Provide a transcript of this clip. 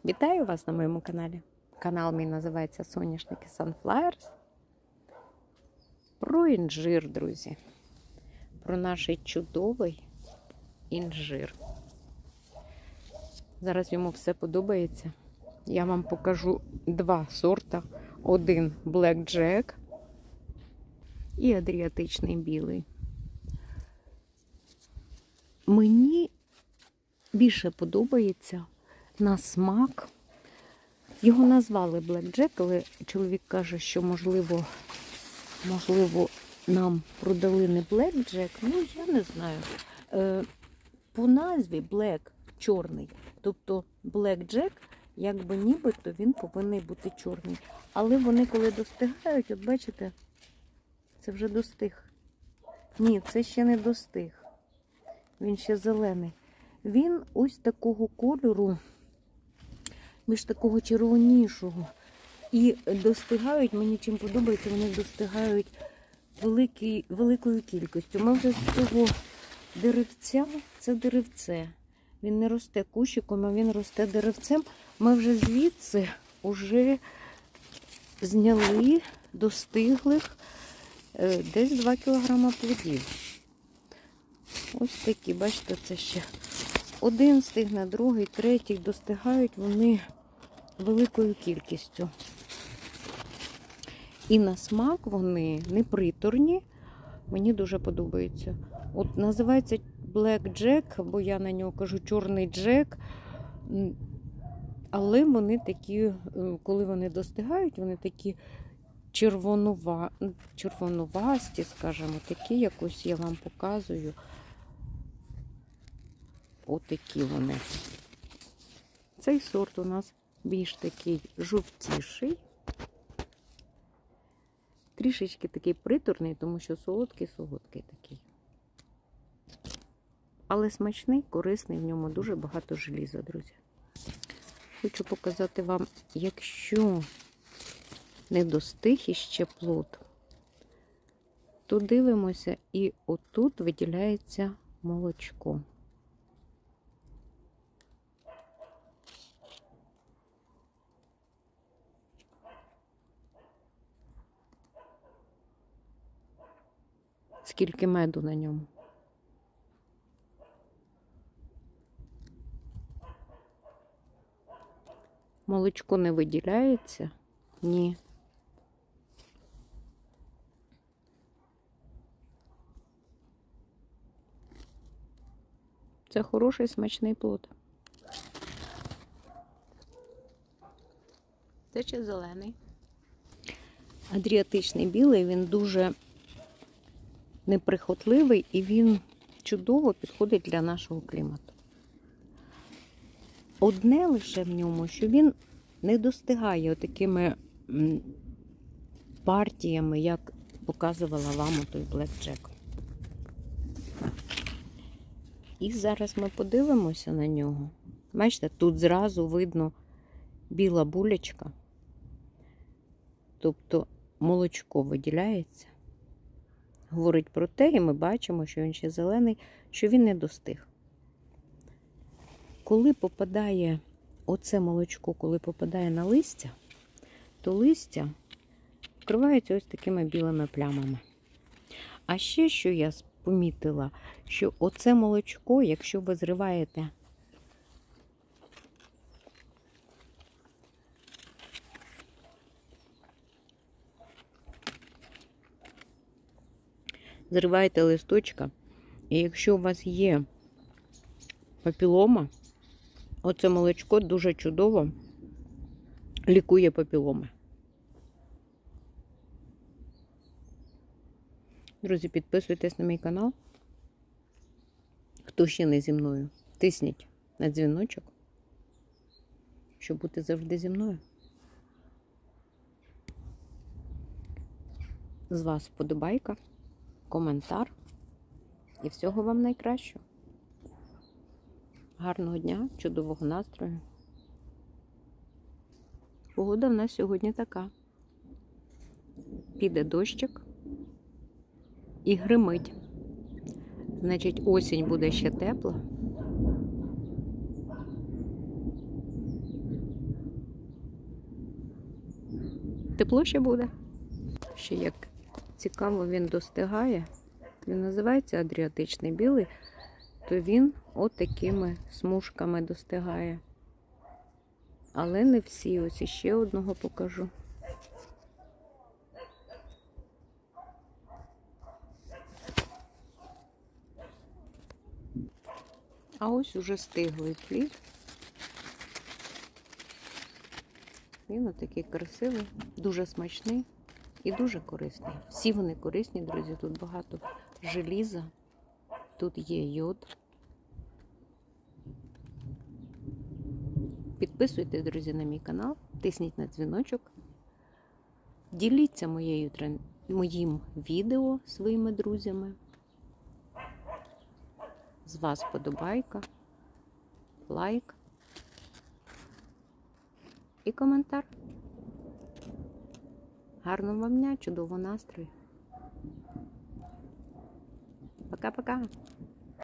Вітаю вас на моєму каналі. Канал мій називається Соняшники Sunflowers. Про інжир, друзі. Про наш чудовий інжир. Зараз йому все подобається. Я вам покажу два сорта. Один Black Jack і адріатичний білий. Мені більше подобається на смак. Його назвали Black Jack, але чоловік каже, що можливо нам продали не Black Jack. Ну, я не знаю. По назві Black – чорний. Тобто Black Jack, якби нібито він повинен бути чорний. Але вони коли достигають, от бачите, це вже достиг. Ні, це ще не достиг. Він ще зелений. Він ось такого кольору, більш такого червонішого. І достигають, мені чим подобається, вони достигають великою кількістю. Ми вже з цього деревця, це деревце. Він не росте кущиком, а він росте деревцем. Ми вже звідси зняли достиглих десь 2 кг плодів. Ось такі, бачите, це ще один стигне, другий, третій. Достигають вони великою кількістю. І на смак вони не приторні. Мені дуже подобається. От називається Black Jack, бо я на нього кажу чорний джек. Але вони такі, коли вони достигають, вони такі червонувасті, скажімо, такі, якось я вам показую. Отакі вони. Цей сорт у нас більш такий жовтіший. Трішечки такий приторний, тому що солодкий такий. Але смачний, корисний, в ньому дуже багато желіза, друзі. Хочу показати вам, якщо не достиг іще плод, то дивимося, і отут виділяється молочко. Скільки меду на ньому. Молочко не виділяється? Ні. Це хороший смачний плод. Це ще зелений. Адріатичний білий, він дуже неприхотливий і він чудово підходить для нашого клімату. Одне лише в ньому, що він не достигає такими партіями, як показувала вам той Black Jack. І зараз ми подивимося на нього. Бачите, тут зразу видно біла булечка. Тобто молочко виділяється. Говорить про те, і ми бачимо, що він ще зелений, що він не достиг. Коли попадає оце молочко, коли попадає на листя, то листя вкривається ось такими білими плямами. А ще, що я помітила, що оце молочко, якщо ви зриваєте листочка, і якщо у вас є папілома, оце молочко дуже чудово лікує папіломи. Друзі, підписуйтесь на мій канал. Хто ще не зі мною, тисніть на дзвіночок, щоб бути завжди зі мною. З вас вподобайка, коментар і всього вам найкращого. Гарного дня, чудового настрою. Погода в нас сьогодні така. Піде дощик і гримить. Значить, осінь буде ще тепла. тепло ще буде. Ще як цікаво він достигає. Він називається адріатичний білий, то він от такими смужками достигає. Але не всі. Ось іще одного покажу. А ось уже стиглий плід. Він отакий красивий, дуже смачний і дуже корисний. Всі вони корисні, друзі. Тут багато желіза, тут є йод. Підписуйтесь, друзі, на мій канал, тисніть на дзвіночок. Діліться моїм відео своїми друзями. З вас вподобайка, лайк і коментар. Гарного вам дня, чудового настрою. Пока-пока!